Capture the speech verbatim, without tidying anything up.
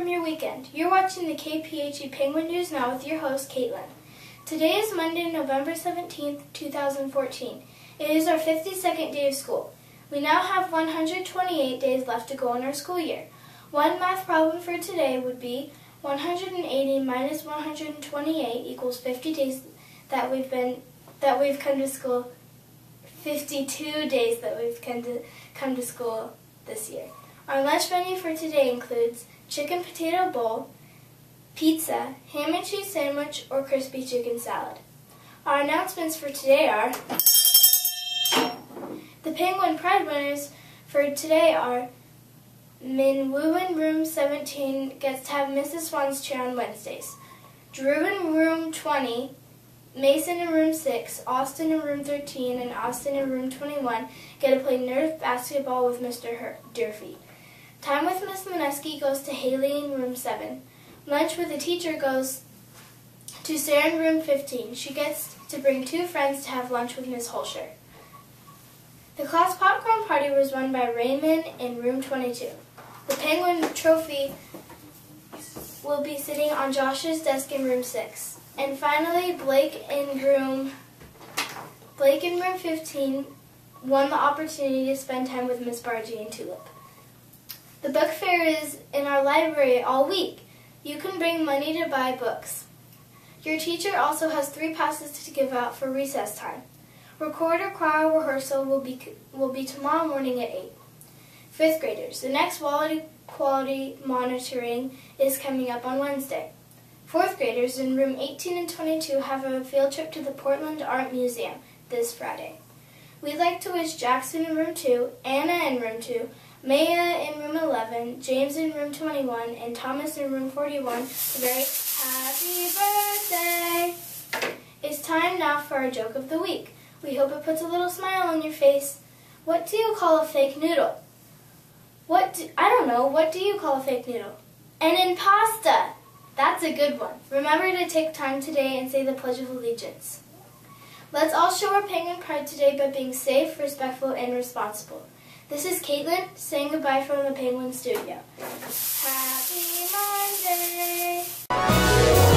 from your weekend. You're watching the K P H E Penguin News Now with your host, Caitlin. Today is Monday, November seventeenth, two thousand fourteen. It is our fifty-second day of school. We now have one hundred twenty-eight days left to go in our school year. One math problem for today would be one hundred eighty minus one hundred twenty-eight equals fifty days that we've been that we've come to school. fifty-two days that we've come to come to school this year. Our lunch menu for today includes chicken potato bowl, pizza, ham and cheese sandwich, or crispy chicken salad. Our announcements for today are: the Penguin Pride winners for today are Min Woo in room seventeen gets to have Missus Swan's chair on Wednesdays. Drew in room twenty, Mason in room six, Austin in room thirteen, and Austin in room twenty-one get to play Nerf basketball with Mister Her- Durfee. Time with Miss Mineski goes to Haley in room seven. Lunch with the teacher goes to Sarah in room fifteen. She gets to bring two friends to have lunch with Miss Holscher. The class popcorn party was run by Raymond in room twenty-two. The Penguin trophy will be sitting on Josh's desk in room six. And finally, Blake in room Blake in room fifteen won the opportunity to spend time with Miss Bargy and Tulip. The book fair is in our library all week. You can bring money to buy books. Your teacher also has three passes to give out for recess time. Recorder choir rehearsal will be will be tomorrow morning at eight. Fifth graders, the next quality quality monitoring is coming up on Wednesday. Fourth graders in room eighteen and twenty-two have a field trip to the Portland Art Museum this Friday. We'd like to wish Jackson in room two, Anna in room two, Maya in room eleven, James in room twenty-one, and Thomas in room forty-one a very happy birthday. It's time now for our joke of the week. We hope it puts a little smile on your face. What do you call a fake noodle? What do, I don't know. What do you call a fake noodle? An impasta. That's a good one. Remember to take time today and say the Pledge of Allegiance. Let's all show our Penguin Pride today by being safe, respectful, and responsible. This is Caitlin saying goodbye from the Penguin Studio. Happy Monday!